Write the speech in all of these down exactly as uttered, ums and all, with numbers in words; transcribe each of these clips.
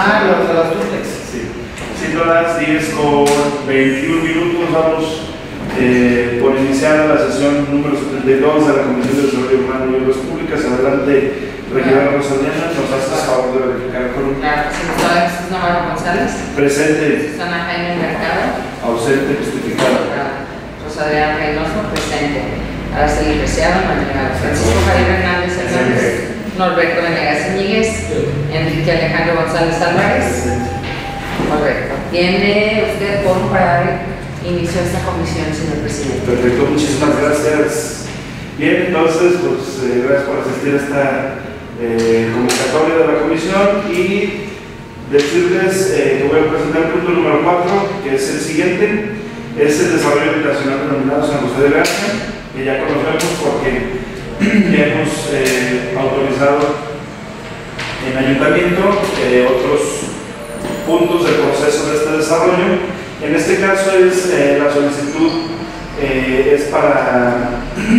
Ah, los de las duplex. Sí. Siendo las diez con veintiún minutos, vamos eh, por iniciar la sesión número setenta y dos de la Comisión de Desarrollo Humano y Obras Públicas. Adelante, regidora Rosalía, nos haces favor de verificar con. Claro, secretaria Jesús Navarro González. Presente. Susana Jaime Mercado. Ausente, justificado. Rosa Adriana Reynoso, presente. Araceli Preciado, mantenida. Francisco Javier Hernández Hernández. Norberto Venegas Iñiguez. Enrique Alejandro González Álvarez. Correcto. ¿Tiene usted forum para dar inicio a esta comisión, señor presidente? Perfecto, muchísimas gracias. Bien, entonces, pues eh, gracias por asistir a esta eh, convocatoria de la comisión y decirles eh, que voy a presentar el punto número cuatro, que es el siguiente, es el desarrollo habitacional denominado San José de Gracia, que ya conocemos porque ya hemos eh, autorizado en ayuntamiento eh, otros puntos del proceso de este desarrollo. En este caso es eh, la solicitud eh, es para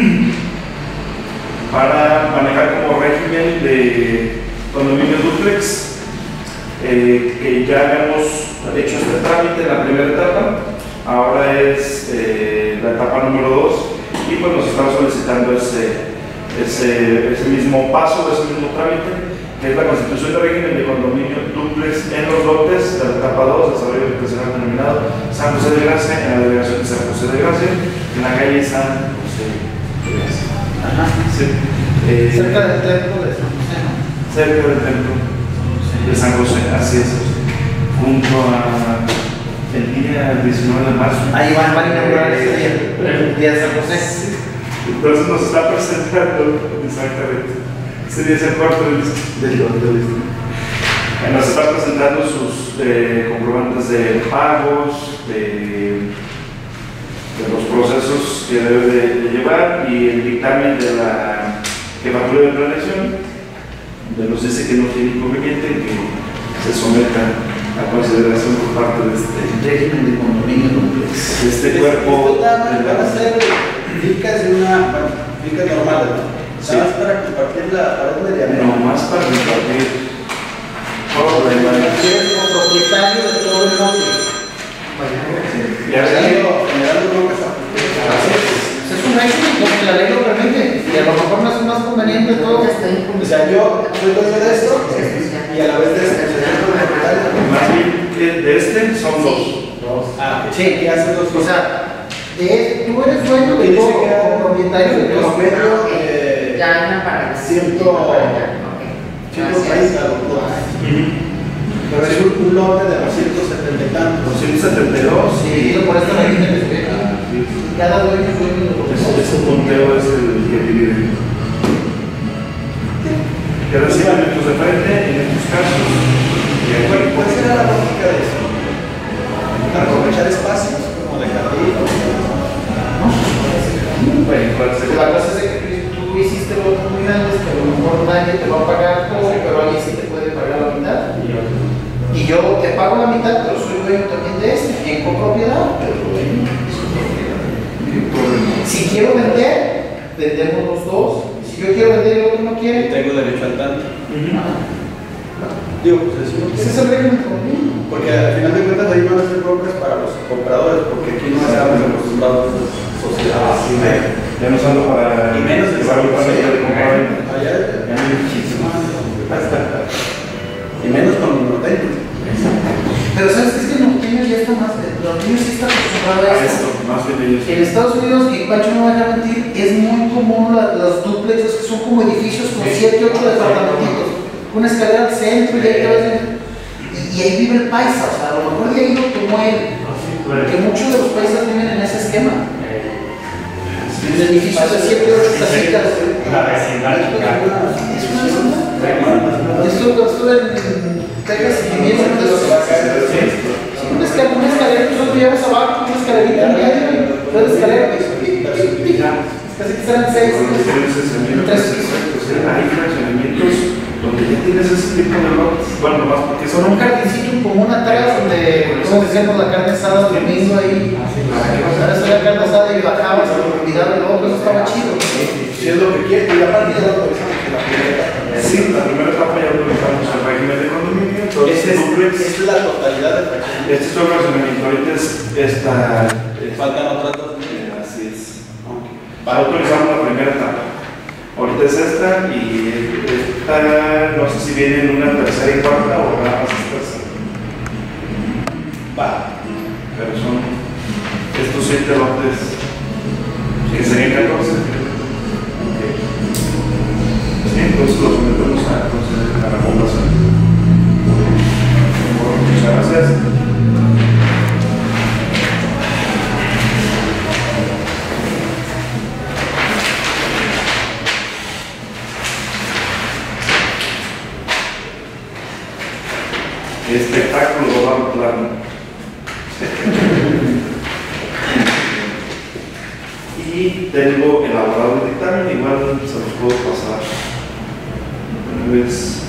para manejar como régimen de condominio dúplex, eh, que ya habíamos hecho este trámite en la primera etapa, ahora es eh, la etapa número dos y pues nos están solicitando ese, ese, ese mismo paso, ese mismo trámite, que es la constitución de régimen de condominio dúplex en los lotes de la etapa dos, desarrollo habitacional denominado San José de Gracia, en la delegación de San José de Gracia, en la calle San José de Gracia. Ajá, sí. Eh, Cerca del templo de San José, ¿no? Cerca del templo de San José, así es. Junto a el día diecinueve de marzo. Ahí van, van a inaugurar ese día, el día de San José. Sí. Entonces nos está presentando, exactamente. Ese día es el cuarto del distrito. Nos está presentando sus eh, comprobantes de pagos, de, de los procesos que debe de, de llevar y el dictamen de la jefatura de planeación, donde nos dice que no tiene inconveniente que se someta a consideración por parte de este régimen de condominio dúplex. de este cuerpo. Van a ser ficas de una, bueno, ficas normales, ¿no? Sí. ¿Sabes para compartir la pared medianera? No más para compartir todo el Eres como propietario de todo el lote. y así Generando bloques a Es un régimen donde la ley lo permite y a lo mejor no es más conveniente todo. O sea, yo soy dueño de esto y a la vez de este propietario. más bien de de este son dos. Dos. Ah, ok. Sí, ¿Qué hace dos O sea, de, tú eres dueño de Y dice todo, que como propietario de los todo. medios eh, Ya hay una para ciento treinta los dos. Pero es un, un lote de doscientos setenta y tantos. doscientos setenta y dos Sí, por esto la gente les ve. Cada dueño es dueño de lo que ese, ese punteo es el que divide. Que reciben estos de frente en estos casos. Y aquí, Bueno, ¿cuál será la lógica de eso? Aprovechar espacios como de jardín. bueno, ¿cuál sería? La cosa es de que tú hiciste lotes muy grandes que a lo mejor nadie te va a pagar todo, pero alguien sí te puede pagar la mitad. Y yo te pago la mitad, pero soy dueño también de este, bien con propiedad, pero dueño de su propiedad. Si quiero vender, vendemos los dos. Si yo quiero vender y el otro no Y quiere, tengo derecho al tanto. ah, Digo, pues es uno ese es el régimen conmigo. porque al final de cuentas ahí van a ser brokers para los compradores, porque aquí no estamos acostumbrados a sociedades. Sí, ya no solo para Y menos el llevar un San José, paquete de compra. allá Ya no hay muchísimo. y menos con los norteños. Pero sabes que es que el norteño ya está más, el norteño sí está acostumbrado a A esto. esto, más bien ellos. En Estados Unidos, y Pancho no me va a dejar mentir, es muy común la- las duplexes que son como edificios con siete, ocho departamentitos, una escalera al centro y ahí te vas en- y, y ahí vive el paisa, o sea, a lo mejor de ahí lo tomó él, porque muchos de los paisas viven en ese esquema. En edificios de siete, ocho casitas. La vecindad chicana. Es una zona. Yo estuve estuve en Texas y viví en uno de esos. Una escalera, una escalera, tú te llevas abajo, una escalerita en medio, y una escalera, y pic, pic, pic. Casi que serán seis. Con los diferentes fraccionamientos, Tres. exacto, o sea, hay fraccionamientos donde ya tienes ese tipo de lotes. Bueno, nomás porque Con un jardincito en común atrás donde todos hacíamos la carne asada el domingo ahí. Ahora hacía la carne asada y bajabas a olvidar el otro, eso estaba chido. Si es lo que quieres, y aparte ya lo autorizamos en la primera etapa. sí, la primera etapa ya utilizamos el régimen de condominio, entonces Esta es, duplex. esta es la totalidad del fraccionamiento. Este es todo el razonamiento, ahorita es esta. Faltan otras dos. Así es. Ok. Autorizamos la primera etapa. Ahorita es esta y esta, no sé si viene en una tercera y cuarta o nada más es tercera. Va. Pero son estos siete lotes que serían catorce. Okay. Sí, entonces los sometemos a, entonces, a la población. Bueno, muchas gracias. Espectáculo global plano. Y tengo elaborado el dictamen, igual se los puedo pasar. Una vez.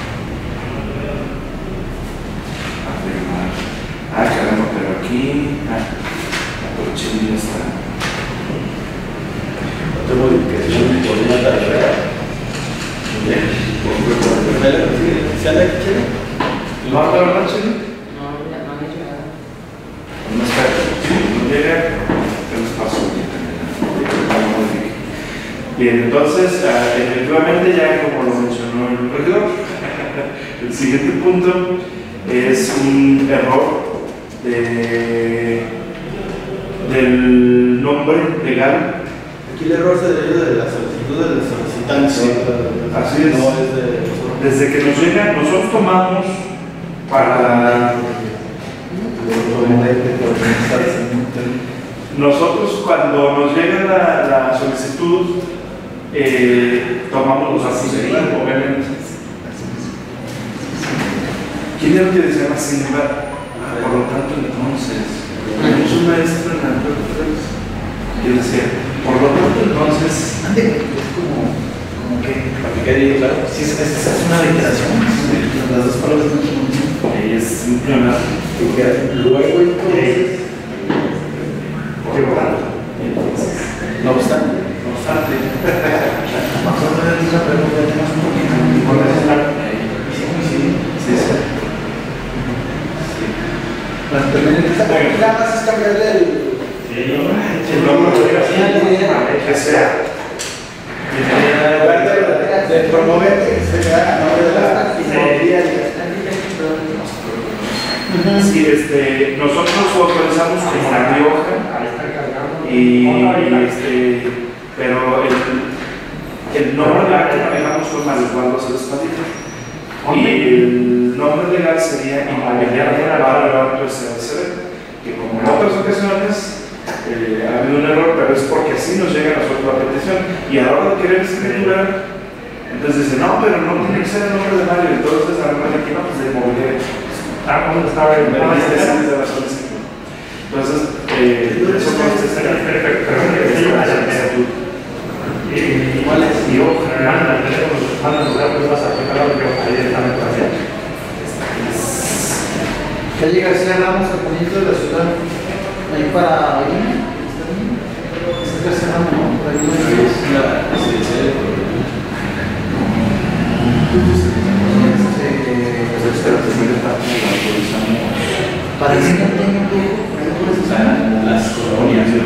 Ah, caramba, pero aquí. Ah, por chile ya está. Otra modificación por una tarea. ¿Se anda aquí, Chile? ¿No anda verdad, chile? No, ya no han llegado. No está. Si no llega, ¿qué nos pasó? Bien, entonces, uh, efectivamente, ya como lo mencionó el regidor, el siguiente punto es un error de, del nombre legal. Aquí el error se deriva de la solicitud del solicitante. Sí, así es. No es de... Desde que nos llega, nosotros tomamos para... Nosotros cuando nos llega la, la solicitud, eh, tomamos los datos de ahí, obviamente. ¿Quién era el que decía más singular? Ah, por lo tanto, entonces, tenemos un maestro en la que decía, por lo tanto, entonces, Ande, es como, como que, Para que quede claro. si es, es, es una declaración, las dos palabras no son lo mismo. ahí es simplemente, Luego, entonces, por lo tanto, entonces, no obstante, no obstante, Vamos a ver la pregunta, tenemos un poquito. Sí, sí, sí, sí. nada más es cambiarle el... El nombre de que sea. En lugar de, de promover, se vea a nombre de la inmobiliaria. Sí, este, nosotros autorizamos como La Rioja y, este, pero el, el nombre legal que manejamos fue Marisvaldo Celestadito y el nombre legal sería Inmobiliaria Barrio S A S B, que como en otras ocasiones eh, ha habido un error, pero es porque así nos llega a nosotros la petición y a la hora de querer escriturar, entonces dice, no, pero no tiene que ser el nombre de Mario, entonces a la aquí no, pues de Inmobiliaria. Ah, ¿cómo estaba el entonces, eh, eso consta en el estatuto. ¿Cuál es? Y mandan el teléfono, mandan los datos, vas a aplicar la Rioja directamente hacia. Calle García Ramos, al poniente de la ciudad, ahí para ahí. Es García Ramos, ¿no? Por ahí no hay. Para el siguiente año, Las colonias de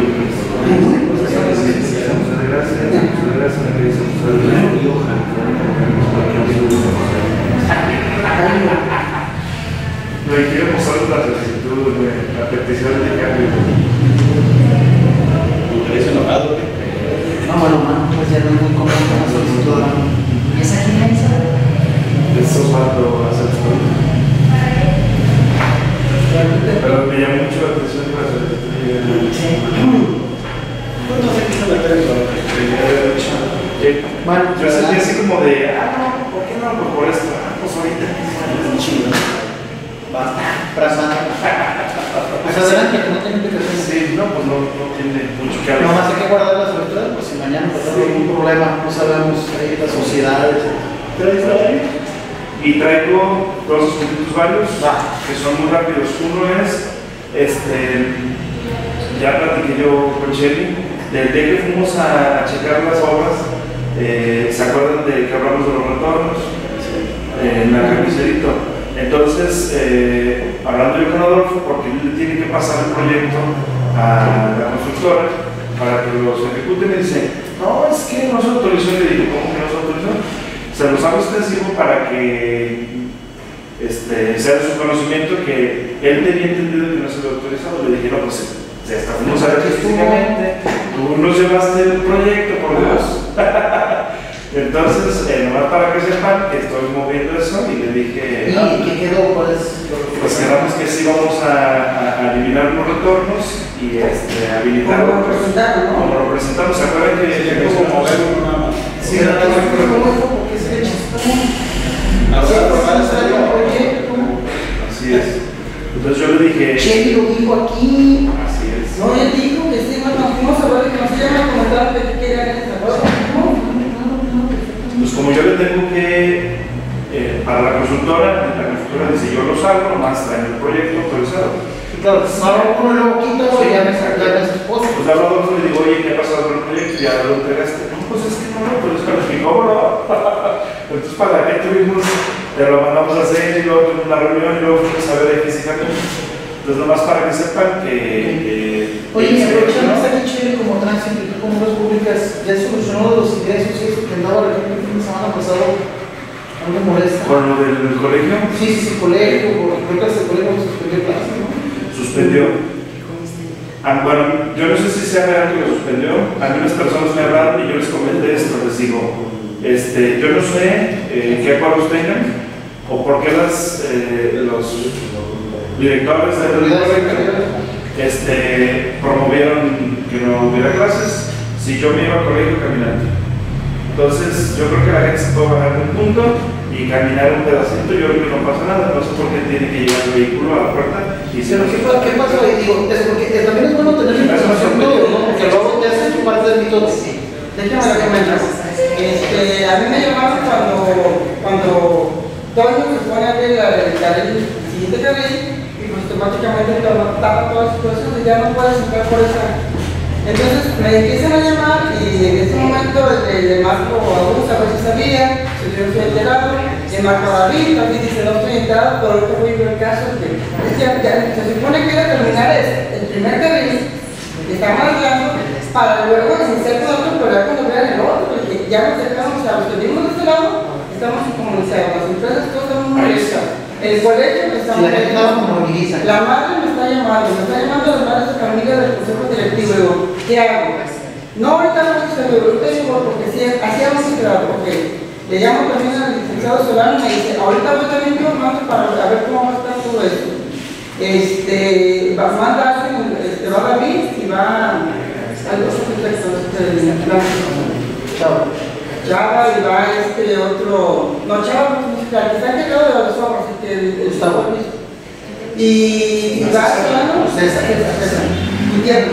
No, y quiero mostrar la solicitud, la petición de cambio. ¿Ustedes enojado? no, bueno, mano, pues ya no es muy común con la solicitud, mano. ¿Y esa quién la hizo? Eso cuando hace el pero me llama mucho la atención la solicitud. Pues no sé qué se me espera en Bueno, Yo sentí así como de, ah, no, ¿por qué no? Pues por esto, ah, pues ahorita. Va. pues adelante, que no tiene implicaciones. Sí, no, pues no, no tiene mucho que hablar. Nomás hay que guardar la solicitud, pues si mañana pasa algún problema, no sabemos ahí las sociedades. ¿Pero ahí está bien? Y traigo dos asuntos varios que son muy rápidos. Uno es, este, ya platiqué yo con Shelly, del día que fuimos a, a checar las obras, eh, ¿se acuerdan de que hablamos de los retornos? Eh, en la carnicerito. Entonces, eh, hablando yo con Adolfo, porque él tiene que pasar el proyecto a la constructora para que los ejecute, me dice, no, es que no se autorizó. Y le digo, ¿cómo que no se autorizó? Se los hago extensivo para que este, sea de su conocimiento que él tenía entendido que no se lo autorizado. Le dije, no, pues ya está, fuimos a ver físicamente, tú nos llevaste el proyecto, por Dios. Entonces, eh, nomás para que sepan que estoy moviendo eso y le dije... ¿Y no, qué quedó? ¿Cuál es? pues quedamos que sí vamos a, a eliminar los retornos y este, habilitar ¿Cómo lo otros. presentaron, no? Como lo presentamos, ¿se acuerdan que Es como moverlo nada más. Sí, pero ¿cómo fue? Porque es que chistoso. Ahora, probar ese Salió un proyecto. Así es. Entonces yo le dije... Chevy lo dijo aquí. Así es. No, él dijo que sí, bueno, fuimos a ver que nos iban a comentar que querían esa cosa. Pues como yo le tengo que, eh, para la consultora, la consultora dice, yo lo salgo, nomás traen el proyecto autorizado. Claro, ahora uno lo quita y ya me sacaron a su esposo. Pues le hablo a Adolfo y le digo, oye, ¿qué ha pasado con el proyecto? Ya lo entregaste. No, pues es que no, no, pero es que lo explicó, ¿no? Entonces, ¿para qué tuvimos? Ya lo mandamos a hacer y luego tuvimos una reunión y luego fuimos a ver ahí físicamente. Entonces, nomás para que sepan que... Eh, Oye, que- aprovechando esta Chevy como tránsito y tú como obras públicas, ¿ya solucionó los ingresos y eso que andaba la gente el fin de semana pasado? ¿Algo molesta? ¿Con lo del colegio? Sí, sí, sí, colegio, porque creo que hasta el colegio suspendió clases, ¿no? Suspendió. Ah, bueno, yo no sé si sea real que lo suspendió. Algunas personas me hablaron y yo les comenté esto, les digo, este, yo no sé eh, qué acuerdos tengan o por qué las, eh, los directores de la este, promovieron que no hubiera clases si yo me iba al colegio caminando. Entonces, yo creo que la gente se puede bajar de un punto y caminar un pedacito. Yo creo que no pasa nada, no sé por qué tiene que llegar el vehículo a la puerta y se Pero lo ¿qué, pa- ¿qué pasó ahí? Digo, es porque eh, también es bueno tener información todo, ¿no? Porque luego te haces tu parte del mito. Déjame lo comentar. Este, a mí me llamaron cuando, cuando Toño se pone a abrir la- el carril, el siguiente carril, y pues automáticamente te tapa todas las cosas y ya no puedes entrar por esa. Entonces me empiezan a llamar y en ese momento le, le marco a Gus a ver si sabía, si yo estoy enterado, le marco a David, David dice no estoy enterado, pero ahorita voy a ver el caso que es que ya- se supone que era terminar el, el primer carril, estamos hablando, para luego iniciar con otro, pero ya cuando vean el otro, porque ya nos dejamos, a los que vivimos de este lado, estamos incomunizados, las empresas todas estamos muy molestas. El colegio me está Si la gente no como moviliza. la madre me está llamando, me está llamando las madres de familia del consejo directivo. Digo, ¿qué hago? No, ahorita no estoy seguro, ahorita digo, porque si así hemos quedado, porque le llamo también al licenciado Solano y me dice, ahorita voy también yo mando para a ver cómo va a estar todo esto. Este, va, manda alguien, este, va David y va al otro texto, este, Chao. Chava y va este otro, no Chava, el que está encargado de las obras, el que el Gustavo. y, y va Solano, César. César, Gutiérrez.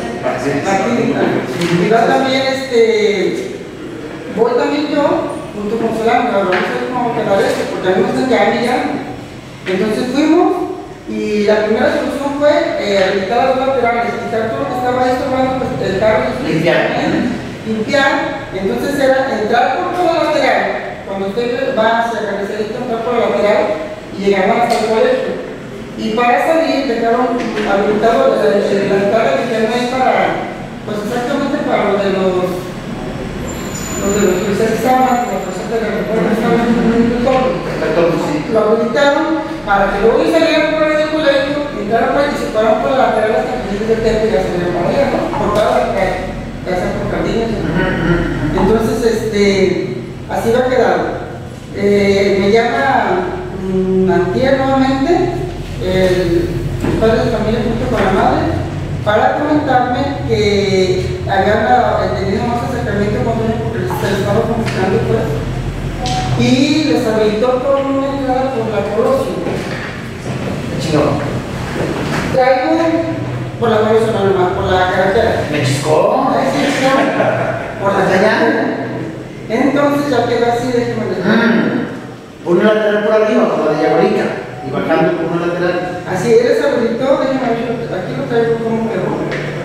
Y va también, este, voy también yo, junto con Solano, vamos a ver cómo queda esto, porque a mí me están quedando ya. Entonces fuimos y la primera solución fue eh, habilitar los laterales, quitar todo lo que estaba ahí estorbando, pues el carro Limpiar. limpiar, entonces era entrar por todo el lateral, cuando usted va hacia la carnicerita, entrar por el lateral y llegar hasta el colegio. Y para salir dejaron habilitado el, el, la entrada que tiene ahí para, pues exactamente para lo de los, los de los policías que estaban, los policías de la reforma estaban en un entorno. Lo habilitaron para que luego salieran por ahí del colegio, entraran por ahí y se fueran por la lateral hasta que llegue el templo y ya salieran por allá, ¿no? Por toda la calle, casa por jardines. Entonces, este, así va a quedar. Eh, me llama mmm, Antier nuevamente, el padre de familia junto con la madre, para comentarme que habían tenido más acercamiento con él porque se les estaba conquistando pues, y les habilitó por una entrada por la Colosio. Chingón. Traigo por la Colosio, no nomás, por la carretera. Me chiscó. Ahí sí, no, por la ¿Allá? carretera. Entonces ya quedó así, déjeme decir. Una lateral por arriba, como la de Yagorica, y bajando por una lateral. Así eres abuelito, déjame ver, aquí lo traigo como quedó.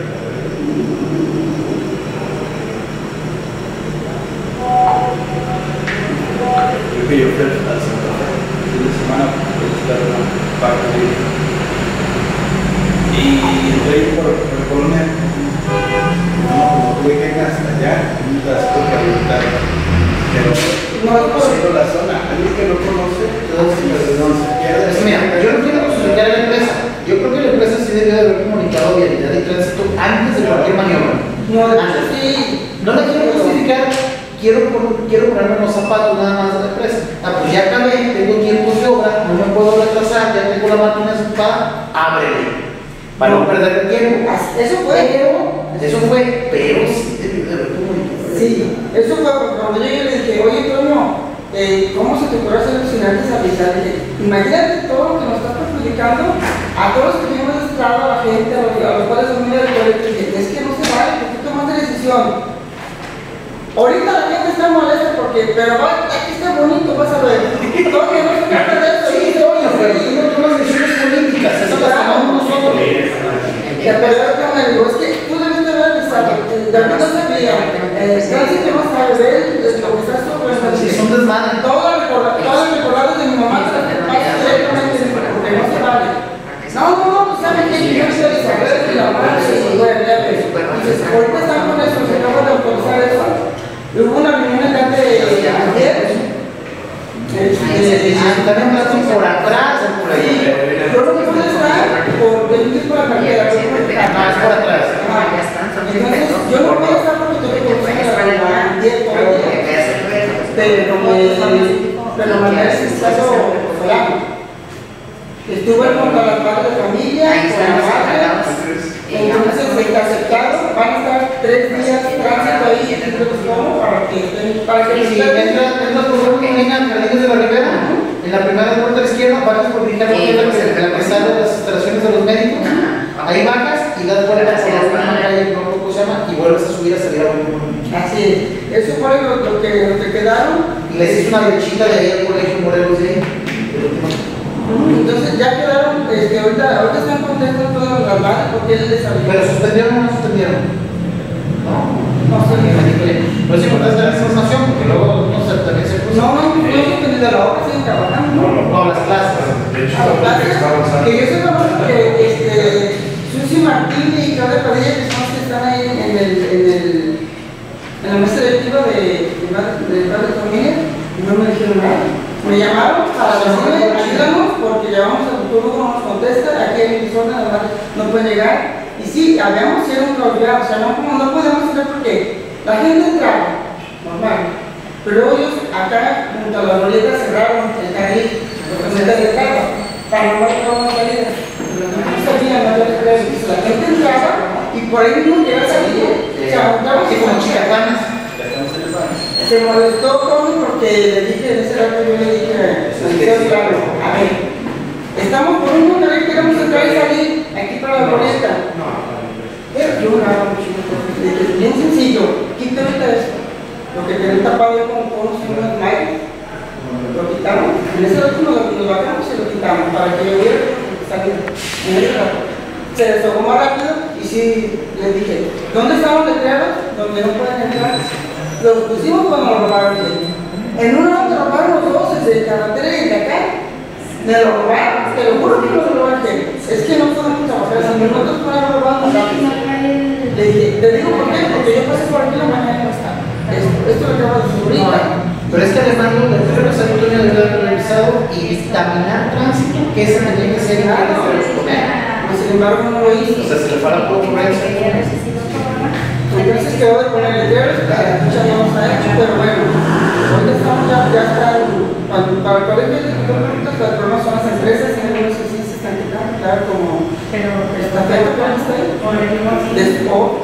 Creo que yo fui al centro el fin de semana porque visitar una parte de y entré ahí por, por la colonia. No, como tuve que ir hasta allá, un trastorno que preguntar. Pero no he conocido la zona, alguien que no conoce, entonces no se pierde. Pues mira, yo no quiero justificar a la empresa. Yo creo que la empresa sí debió de haber comunicado vialidad y tránsito antes de cualquier maniobra. No, de hecho Antes. sí. No la quiero justificar, quiero, por- quiero ponerme en los zapatos nada más de la empresa. Ah, pues ya acabé, tengo tiempos de obra, no me puedo retrasar, ya tengo la máquina desocupada, ábrele. Para no perder el tiempo. Eso fue. Pero, eso fue, pero sí debió de haber comunicado. Sí, eso fue cuando yo le dije, oye, Toño, eh, ¿cómo se te ocurre hacer alucinantes a avisar? Dije, imagínate todo lo que nos está perjudicando a todos los que hemos estrado, a la gente, a los, a los cuales son miembros del colegio. Dije, es que no se vale, ¿por qué tomaste la decisión? Ahorita la gente está molesta porque, pero va, aquí está bonito, vas a ver. Toño, no se trata de eso. Sí, Toño, pero tú no tomas decisiones políticas, eso las tomamos nosotros. Ya, pero yo me digo, es que tú debiste haber avisado, David no sabía, eh, Nancy que no sabe de él, es lo que está sobre Sí, es un desmadre. todas las recordadas, todas las recordadas de mi mamá se las pasa directamente porque no se vale. No, no, no, pues saben que yo no sé de saber de la madre y bueno, ya ves. Entonces, ahorita están con eso, se acaba de autorizar eso. Hubo una reunión acá de ayer. Y también me hacen por atrás o por ahí. Yo no me puedo estar porque yo estoy por la cartera, yo no puedo estar. Más por atrás. Entonces, yo no puedo estar porque tengo que estar a la diez todo el día. Pero me, pero me ha estado fulano. Estuve con las padres de familia, con la madre, entonces interceptados, van a estar tres días de tránsito ahí, entonces ¿cómo? Para que estén, para que Sí, entra, entra por una línea Jardines de la Ribera, en la primera vuelta a la izquierda, bajas por Ricardo Tela, que es la que sale de las instalaciones de los médicos, ahí bajas y das vuelta por la última calle, no recuerdo cómo se llama, y vuelves a subir a salir a un. así es. Eso fue lo, lo que, lo que quedaron. Y le hiciste una brechita de ahí al colegio Morelos de ahí. Entonces ya quedaron, este, ahorita, ahorita están contentos todos las madres porque él les avisó. Pero suspendieron o no suspendieron. No. No sé. No es importante dar información porque luego no sé, también se puso. No, no, no he suspendido la obra, siguen trabajando. No, no, No, las clases. De hecho, A las lo que clases, está avanzando. que yo sepa que este, Susi Martín y Claudia Padilla, que son los que están ahí en el, en el, en la mesa directiva de, de, de padres de familia, y no me dijeron nada. Me llamaron para decirme, ayúdanos, porque llevamos al futuro, no nos contesta, aquí hay personas, además no pueden llegar. Y sí, habíamos sido un claudiado, o sea, no, como no podemos hacer porque la gente entraba, normal. Pero ellos acá, junto a la boleta, cerraron el carril, porque se detectaba, para no marcar una salida. No sabían, no había que la gente entraba y por ahí mismo llegaba a salir. O sea, juntaban Así como chicacanas. se molestó Tony porque le dije, en ese rato yo le dije, claro, a ver, estamos por un mundo que queremos entrar y salir aquí para la boleta. Pero yo nada mucho, le dije, bien sencillo, quita ahorita esto, lo que tiene tapado con unos unos mayas, lo quitamos, en ese rato nos, nos bajamos y lo quitamos para que yo viera salir en ese rato. Se deshogó más rápido y sí, le dije, ¿dónde están los letreros? Donde no pueden entrar. Los pusimos cuando lo robaron. En una hora robaron los dos, desde carretera y de acá. Me lo robaron, te lo juro que me lo robaron. Es que no podemos trabajar, si nosotros podemos robar más rápido. Le dije, te digo por qué, porque yo pasé por aquí la mañana y no está. Esto, esto lo acabo de subir. Pero es que además los letreros San Antonio debe haber revisado y dictaminar tránsito, que esa tendría que ser en de los comer. Sin embargo, no lo hizo. O sea, se le fue la puro correo. Entonces quedó de poner letreros, la escucha no nos ha hecho, pero bueno, ahorita estamos ya, ya está, para, para el colegio de preguntas, las problemas son las empresas, y algunos que sí se están quitando, claro, como esta feta, ¿cuál está ahí? De Sport,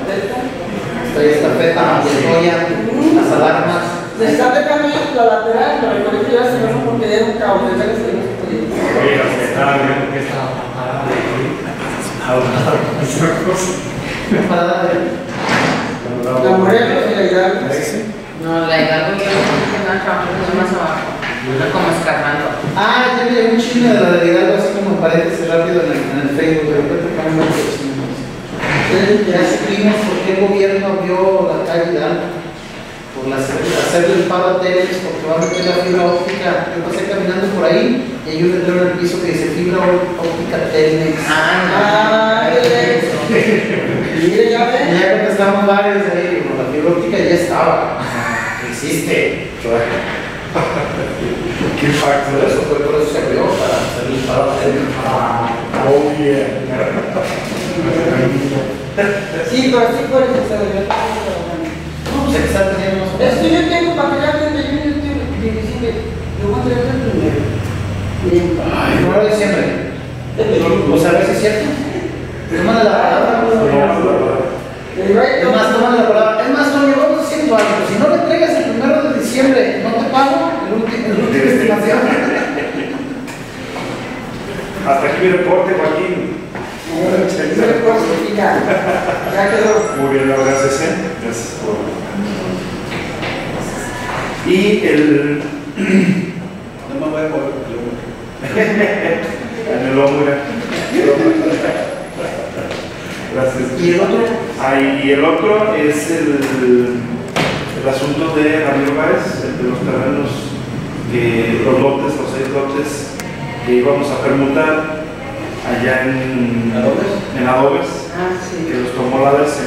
Estoy estafeta, Montoya, las alarmas. se están dejando ellos la lateral, pero el colegio ya se ve porque era un caos, de veras que no se podía. Oye, los que estaban viendo que estaba parada de ahogado con esa cosa. Para dar La Morelos y la Hidalgo. No, la Hidalgo yo creo que no trabajamos más abajo. Como escarbando. Ah, ya me llegó un chisme de la de Hidalgo, así como en paréntesis rápido en el, en el Facebook, de repente ponen más chismes. Ya supimos por qué el gobierno abrió la calle Hidalgo. Por la, hacerle el paro a Telmex, porque va a meter la fibra óptica. Yo pasé caminando por ahí y hay un letrero en el piso que dice fibra óptica Telmex. Ah, mire, ya Y ven. ya contestamos varios ahí, digo, la fibra óptica ya estaba. Existe. Qué facto. Por eso fue, por eso se abrió para hacer el paro a Telmex. Oh, yeah. Sí, pero sí por eso se debió. No, pues está teniendo más. Es que yo tengo para crear treinta y uno de diciembre. Yo voy a crear el primero. Ay, primero de diciembre. O sea, a ver si es cierto. Tómale la palabra. Es más, tómale la palabra. Es más, Toño, vamos haciendo algo. Si no le entregas el primero de diciembre, no te pago el último, el último estimación. Hasta aquí mi reporte, Joaquín. Ya quedó. Muy bien, la gracias, ¿eh? Gracias por. Y el. No me voy a mover. En el hombro. Gracias. ¿Y el otro? Ah, y el otro es el, el asunto de Ramiro Báez, el de los terrenos, que los lotes, los seis lotes que íbamos a permutar allá en ¿Adobes? En Adobes, Ah, sí. que los tomó la D C.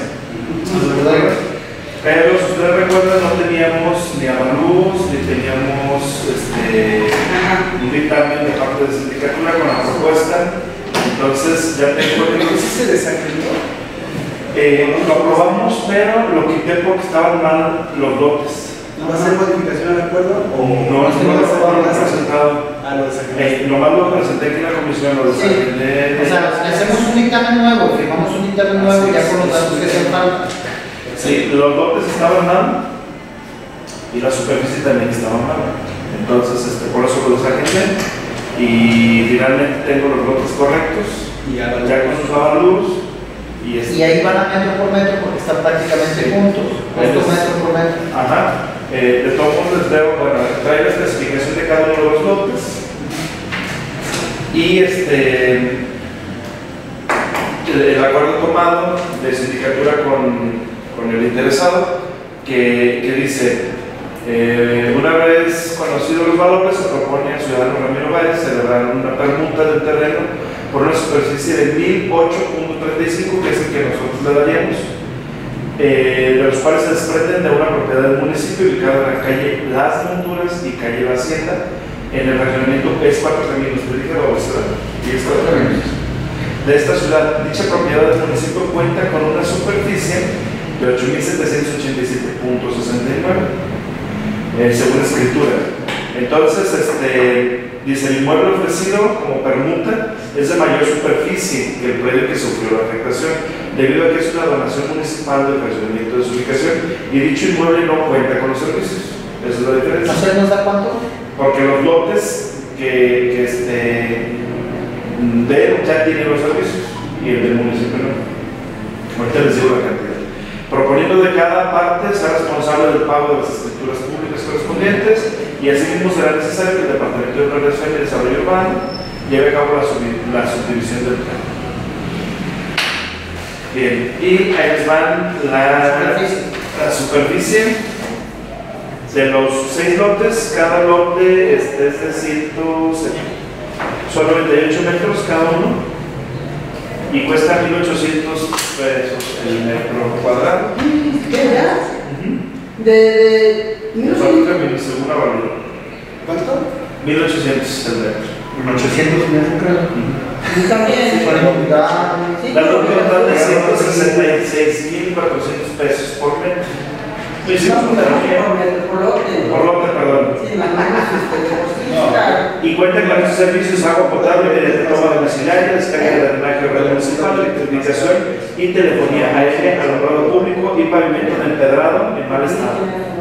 Pero si ustedes recuerdan, no teníamos ni avalúos, ni teníamos este, un dictamen de parte de sindicatura con la propuesta. Entonces ya tengo que ¿Sí se desacreditó? eh, lo aprobamos, pero lo quité porque estaban mal los lotes. ¿No va a ser modificación al acuerdo? ¿O No, no lo estaban presentado. Ah, lo desacreditó. Eh, nomás lo presenté aquí en la comisión, lo Sí. desacredité. O sea, hacemos un dictamen nuevo, firmamos un dictamen nuevo ya con los datos que hacen falta. Sí, los lotes estaban mal y la superficie también estaba mal. Entonces, este, por eso los agendé y finalmente tengo los lotes correctos, Y ya lo- ya con sus avalúos. Y, este, Y ahí van a metro por metro porque están prácticamente juntos, estos metro por metro. Ajá. Eh, de todos modos les debo, bueno, trae la especificación de cada uno de los lotes. Y este el, el acuerdo tomado de sindicatura con, con el interesado que, que dice eh, una vez conocidos los valores se propone al ciudadano Ramiro Báez celebrar una permuta del terreno por una superficie de mil ocho punto treinta y cinco, que es el que nosotros le daríamos, eh, de los cuales se desprenden de una propiedad del municipio ubicada en la calle Las Monturas y calle La Hacienda, en el regionamiento es Cuatro Caminos, te dije la ciudad, y es Cuatro Caminos. De esta ciudad, dicha propiedad del municipio cuenta con una superficie de ocho mil setecientos ochenta y siete punto sesenta y nueve, eh, según escritura. Entonces, este, dice, el inmueble ofrecido como permuta es de mayor superficie que el predio que sufrió la afectación, debido a que es una donación municipal del fraccionamiento de su ubicación y dicho inmueble no cuenta con los servicios. Esa es la diferencia. ¿No se nos da cuánto? Porque los lotes que, que este, de él ya tienen los servicios y el del municipio no. Ahorita les digo la cantidad. Proponiendo de cada parte ser responsable del pago de las escrituras públicas correspondientes y asimismo será necesario que el Departamento de Planeación y Desarrollo Urbano lleve a cabo la, sub- la subdivisión del plan. Bien, y ahí les van la, la superficie de los seis lotes. Cada lote este es de ciento son noventa y ocho metros cada uno y cuesta mil ochocientos pesos el metro cuadrado. ¿Qué verdad? Uh-huh. De. de. El no sé. valor camino según la valor. ¿Cuánto? mil ochocientos el metro. ochocientos metros. Y también. Sí, Dando un pero- total de ciento sesenta y seis mil cuatrocientos pesos por metro. Lo hicimos No, con pero la por metro, por lote. por lote, perdón. Sí, mandamos este, por sí, No. claro. Y cuenta con los servicios agua potable, mediante toma domiciliaria, descarga de drenaje red municipal, electrificación y telefonía aérea, alumbrado público y pavimento empedrado en mal estado.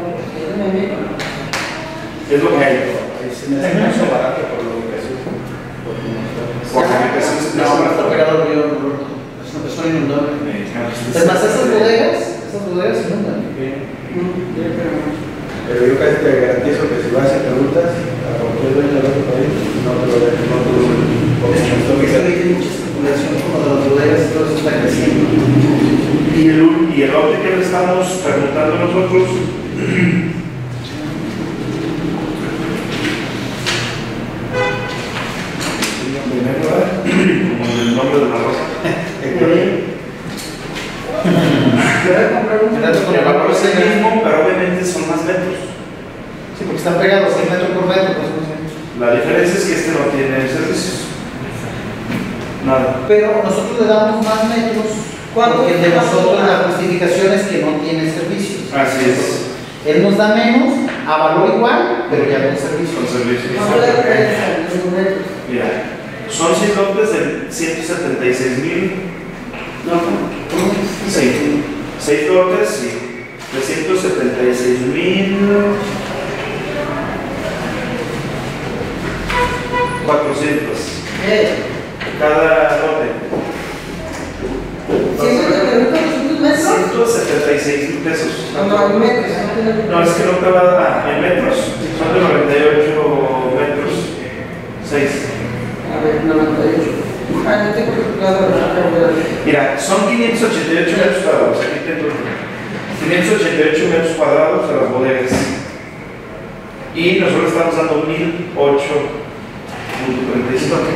Es lo que hay. Se me hace mucho barato por la ubicación. Por la ubicación se No, me está pegado el río, Roberto. Es una persona inundable. Es más, esas bodegas, esas bodegas se inundan. Pero yo casi te garantizo que si vas y preguntas, a porque es dueño del otro país, no te lo dejan, no te lo dejan. Porque Porque esto se que ve mucha especulación como de las bodegas y todo eso está creciendo. Y el, y el lote que le estamos preguntando nosotros, primero, como el nombre de la rosa. El valor es el mismo, pero obviamente son más metros. Sí, porque están pegados cien metros por metro. Pues, no sé. La diferencia es que este no tiene servicios. Nada. Pero nosotros le damos más metros. ¿Cuánto? Porque el de nosotros la justificación es que no tiene servicios. Así es. Él nos da menos, a valor igual, pero ya con servicios. Con servicios. No le diferencia, los metros. Mira, son seis lotes de ciento setenta y seis mil. No, Seis, seis lotes, sí. De ciento setenta y seis mil. cuatrocientos. ¿qué? Cada lote. ¿ciento setenta y metros? ciento setenta y seis mil pesos. No, no, metros. No, es que no te va a dar en metros. Son de noventa y ocho metros. seis. A ver, noventa y ocho. Ah, no tengo calculadora. Mira, son quinientos ochenta y ocho metros cuadrados. Aquí tengo quinientos ochenta y ocho metros cuadrados de las bodegas. Y nosotros estamos dando mil ocho punto cuarenta y cinco.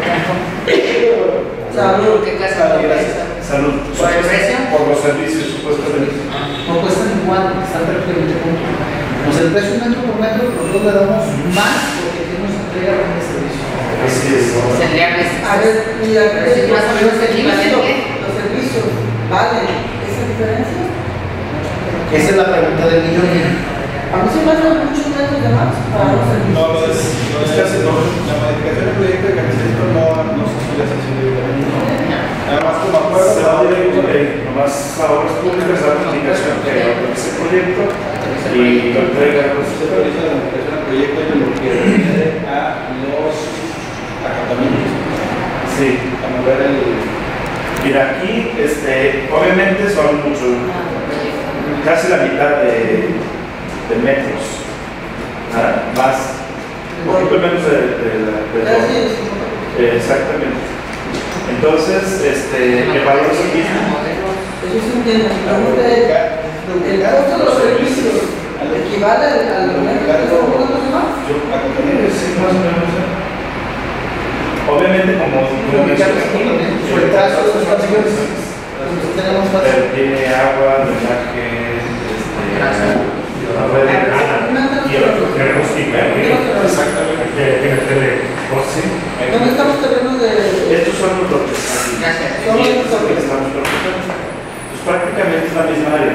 Salud. ¿Qué clase de Gracias. Salud. ¿Por el precio? Por los servicios, supuestamente. No cuestan igual, están prácticamente juntos. Nos el precio metro por metro, nosotros le damos más porque aquí nos entrega el servicio. Así es. Tendría que A ver, mira, Pero si más o menos los servicios, equivalente. los servicios, ¿vale esa diferencia? Esa es la pregunta del millón. A mí se me hacen muchos metros de más para los servicios. no, lo es, no es casi no. La modificación del proyecto de Canecito no, no se suele hacer individualmente. Nada más como acuerdo, Se va directo de nomás a obras públicas, la comunicación que autoriza el proyecto y lo entrega. se realiza la modificación del proyecto en lo que refiere a los acatamientos. Sí. A mover el. Mira, aquí, este, obviamente son mucho, casi la mitad de, de metros, ¿ah? Más, un poquito menos de, de, la- de Casi todo. el Eh, exactamente. Entonces, este, el valor es el mismo. Eso sí entiendo. La pregunta es, ¿el costo de los servicios equivale al al metro que estamos hablando de más? Eh, sí, más o menos. ¿eh? Obviamente, como, como mencioné, Por el trazo de los estaciones, nosotros tenemos fácil. pero tiene agua, drenaje, este, la red de grana. Queremos quitar, Exactamente. que que meterle coste. ¿Dónde estamos terrenos de...? Estos son los lotes. Gracias. Son Y los esto que lotes. estamos preguntando. Pues prácticamente es la misma área.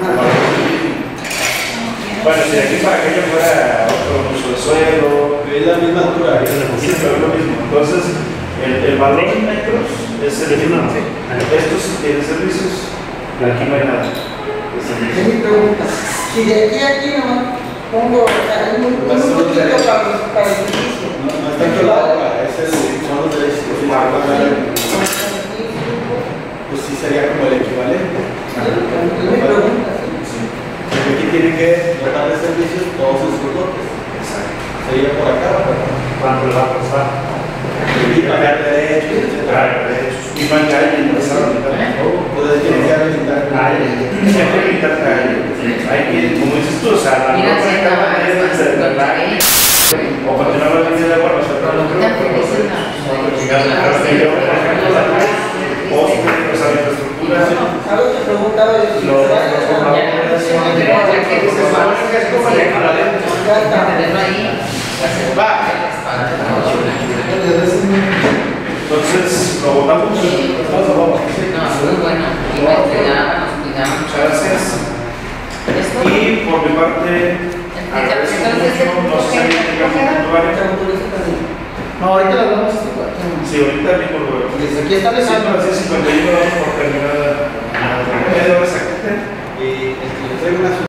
Bueno, si de aquí para aquello fuera otro uso de suelo, Es la misma altura. sí, pero es lo mismo. Entonces, el, el valor en metros es el mismo. Estos sí tienen servicios, aquí no hay nada de Es servicios. mi pregunta. Si de aquí a aquí nomás pongo, o sea, es muy muy poquito para los para el servicio. No, no es tanto la obra, es el, son los derechos. Pues sí sería como el equivalente. Es mi pregunta. Porque aquí tienen que tratar de servicios todos esos lotes. Exacto. Sería por acá, pero ¿Cuánto le va a costar? y pagar derechos, etcétera. Y no hay calle, no es la mitad. Entonces tienen que habilitar. Siempre hay mitad calle. Hay que, como dices tú, o sea, la Mira, norma si de está cada mal, área es está de verdad. O continuar la línea de agua, no sé, pero Pero lo creo quitan que porque dicen, yo, por ejemplo, la poste, o sea, la infraestructura, Algo que preguntaba yo, si lo- se va a hacer tenerlo ahí. entonces lo votamos. Todos lo vamos. No, muy bueno. Y me entregaban, nos cuidaban. Muchas gracias. Esto. Y por mi parte, agradezco mucho, no sé si alguien tenga un comentario. No, ahorita lo hablamos este cuarto. Sí, ahorita mismo lo veo. Desde aquí Siendo establecido. las diez cincuenta y uno damos por terminada la media hora exacta. Y este, les traigo una